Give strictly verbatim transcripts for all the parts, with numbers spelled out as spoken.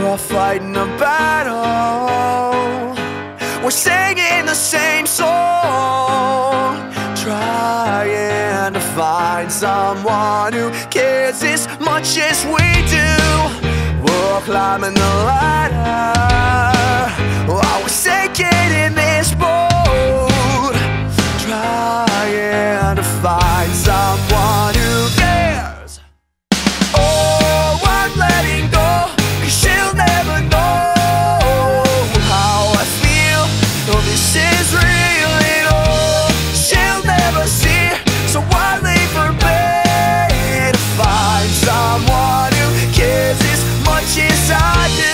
all fighting a battle. We're singing the same song, trying to find someone who cares as much as we do. We're climbing the ladder while we're sinking in this boat, trying to find someone who cares. Oh, I'm letting go, 'cause she'll never know how I feel. Oh, this is real at all. She'll never see, so I leave her bed to find someone who cares as much as I do.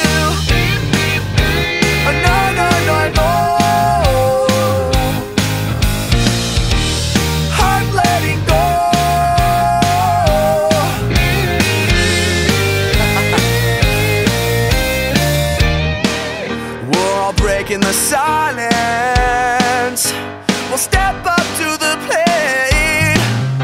Oh, no, no, no, no. I'm letting go. We're all breaking the silence. We'll step up to the plate,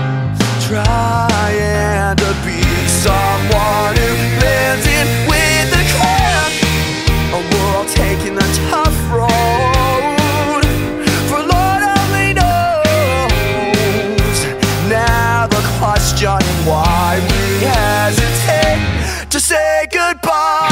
trying to be someone who blends in with the crowd. Oh, we're all taking the tough road, for Lord only knows. Now the question why we hesitate to say goodbye.